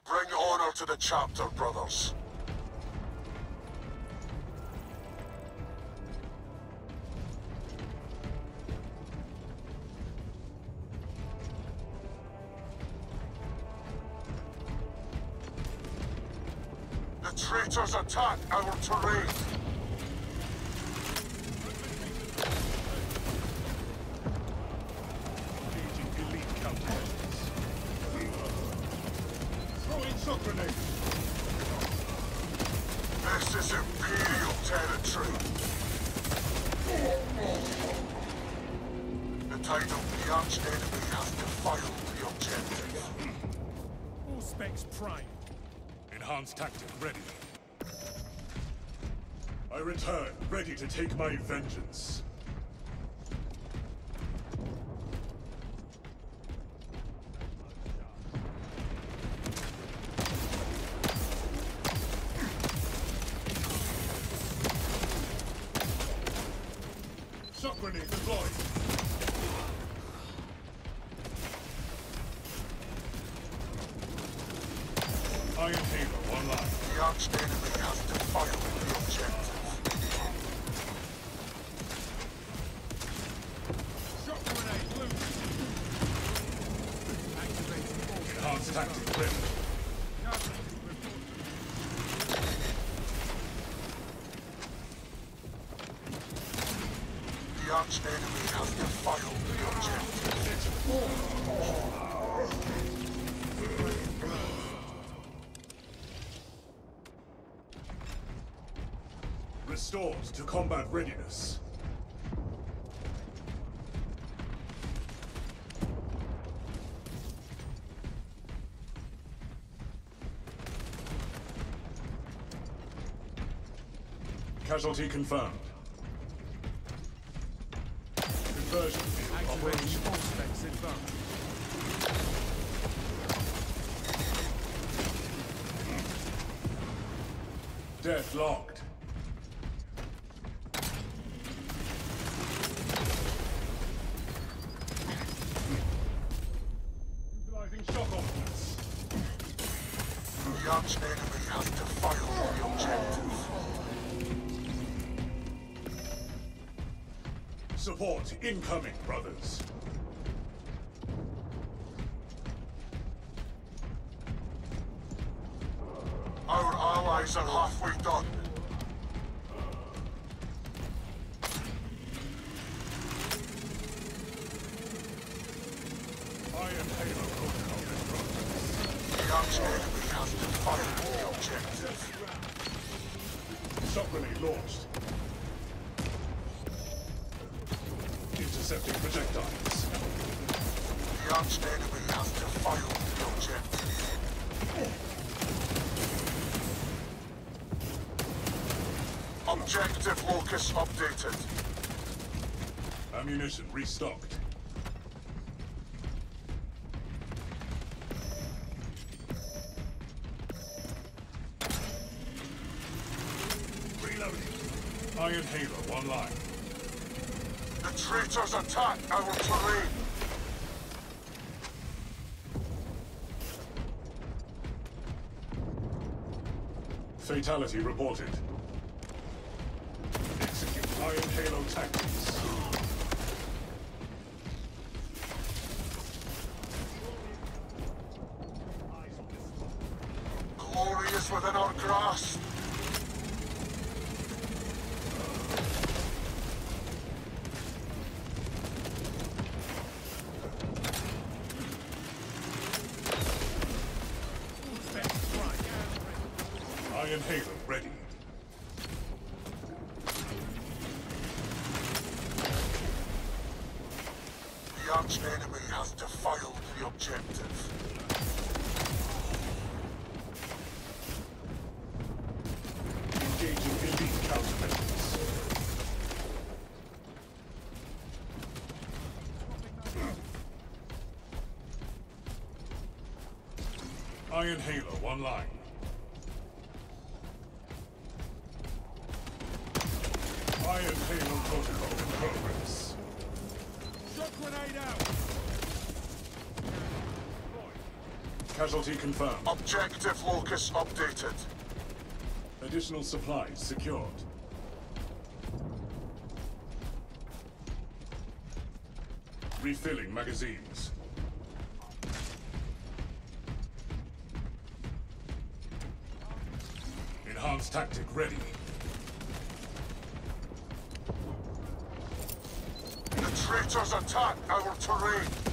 Bring honor to the chapter, brothers. The traitors attack our terrain. Shock grenade! This is Imperial territory. The title, the arch-enemy, has defiled the objective. All specs primed. Enhanced tactic ready. I return, ready to take my vengeance. Shock grenade deployed. Iron Halo online. The arch-enemy has defiled the objective. Shock grenade loose. Activating Enhanced tactic ready. The arch-enemy has defiled the objective. Restored to combat readiness. Casualty confirmed. Conversion field activating operational. all specs advanced. Death logged. Utilizing shock ordnance. The arch-enemy has defiled the objective. Support incoming, brothers. Our allies are halfway done. Iron Halo protocol in progress. The arch-enemy has defiled the objective. Shock grenade launched. Intercepting projectiles. The arch-enemy has defiled the objective. Objective locus updated. Ammunition restocked. Reloading. Iron Halo online. The traitors attack our terrain. Fatality reported. Execute Iron Halo tactics. Glory is within our grasp. All specs primed. Iron Halo ready. The arch-enemy has defiled the objective. Engaging elite countermeasures. Iron Halo online. Iron Halo protocol in progress. Shock grenade out. Casualty confirmed. Objective locus updated. Additional supplies secured. Refilling magazines. Enhanced tactic ready. The traitors attack our terrain.